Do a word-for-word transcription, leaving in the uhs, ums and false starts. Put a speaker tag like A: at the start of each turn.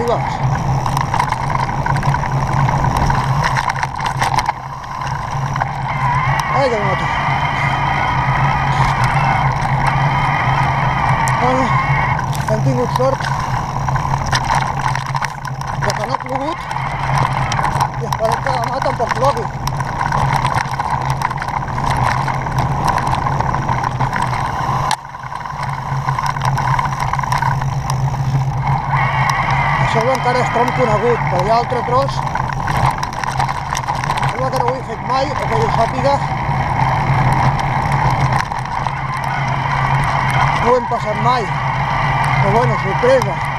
A: ribes. Ai, que moto. Bueno, hem tingut sort de que no ha plogut i esperem que demà tampoc plogui. Això encara és tram conegut, però hi ha altre tros sembla que no ho he fet mai o que jo sàpiga no ho hem passat mai, però bueno, sorpresa.